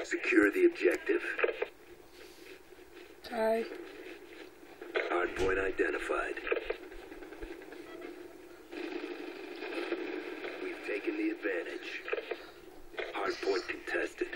Secure the objective. Hi. Hardpoint identified. We've taken the advantage. Hardpoint contested.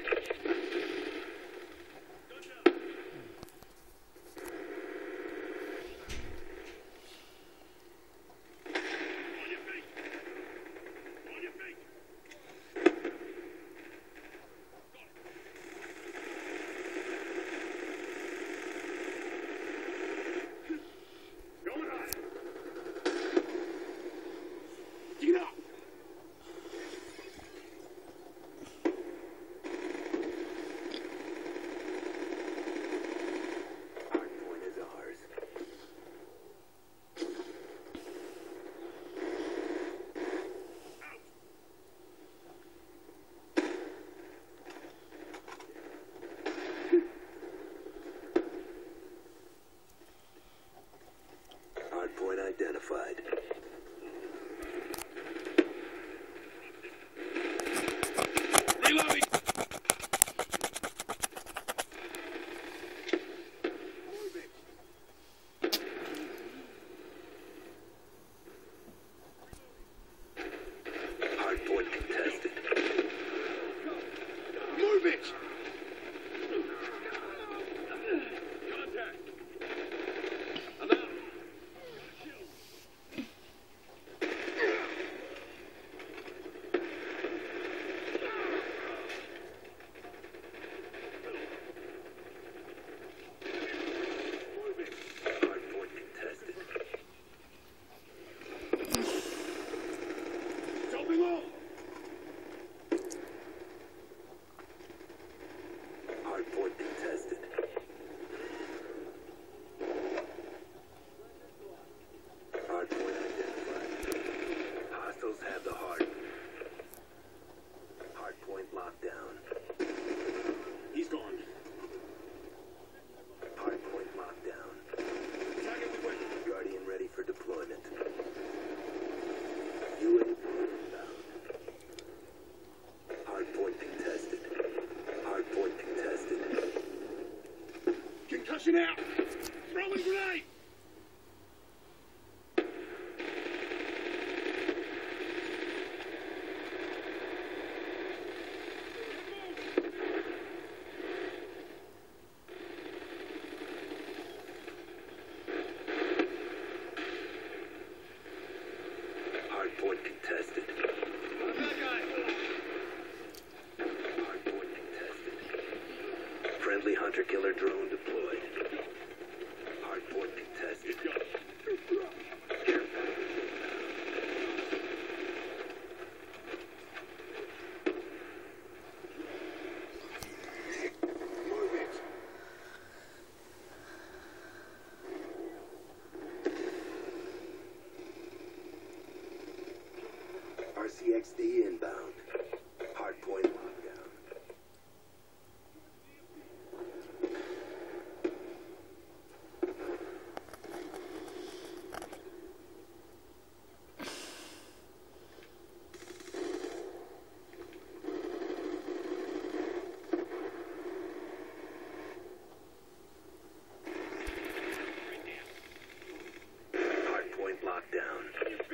Identified. Reloading! Hardpoint contested. Move it! Hardpoint contested. Hardpoint identified. Hostiles have the hard. Hardpoint locked down. He's gone. Hardpoint locked down. Guardian ready for deployment. UAV inbound. Hardpoint contested. Hardpoint contested. Concussion out! Throwing grenade! Hardpoint contested. Hardpoint contested. Friendly hunter-killer drone deployed. Hardpoint contested. RCXD inbound. Hardpoint lockdown. Hardpoint lockdown.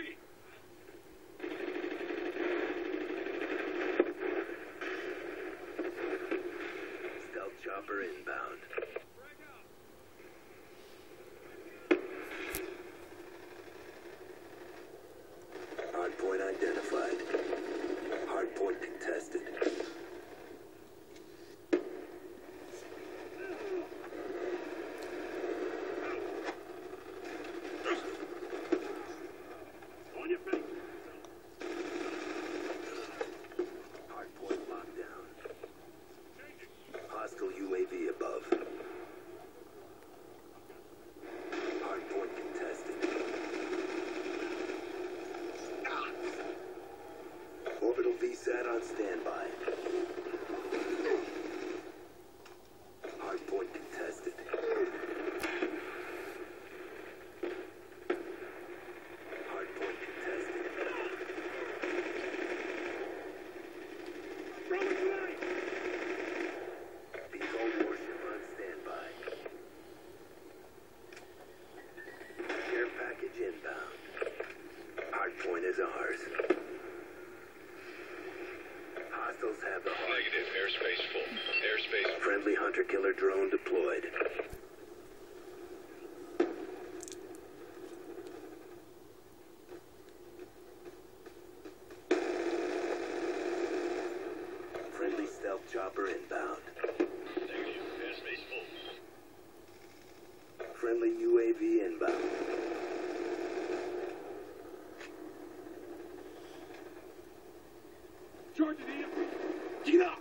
Stealth chopper inbound. Hardpoint identified. Hardpoint contested. On your feet! Hardpoint lockdown. Hostile UAV above. Hardpoint contested. Orbital VSAT on standby. Hardpoint contested. Hardpoint contested. Throwing grenade! Hostiles have the hard. Negative. Airspace full. Airspace. Friendly hunter-killer drone deployed. Friendly stealth chopper inbound. Negative. Airspace full. Friendly UAV inbound. Charge it, Ian. Get up.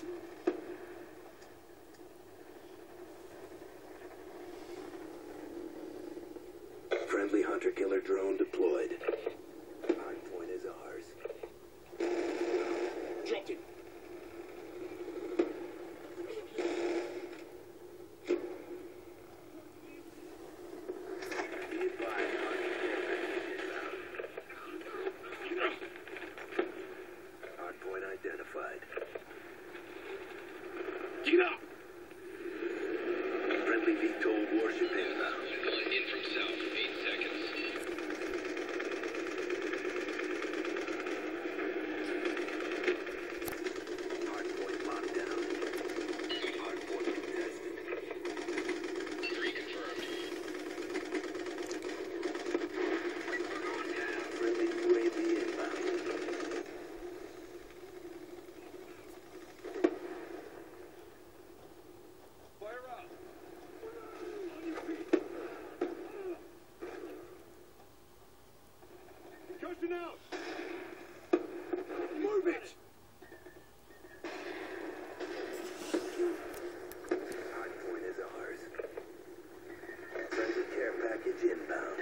Friendly hunter-killer drone deployed. Hardpoint is ours. Dropped it. Be advised, hardpoint identified. Get up. Friendly Vtol Warship inbound. Calling in from south. 8 seconds. Hardpoint locked down. Hardpoint contested. 3 confirmed. Friendly UAV inbound. Fire up. On your feet. Concussion out. Move it. Hardpoint is ours. Friendly care package inbound.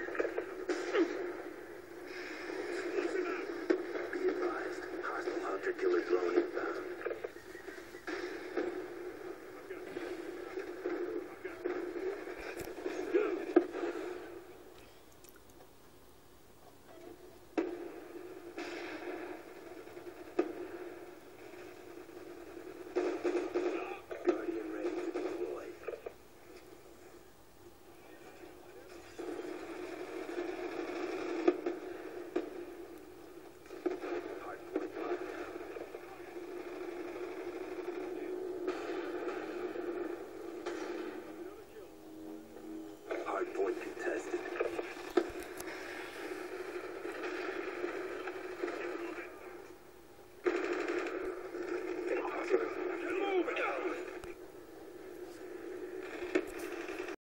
Listen up. Be advised, hostile hunter-killer drone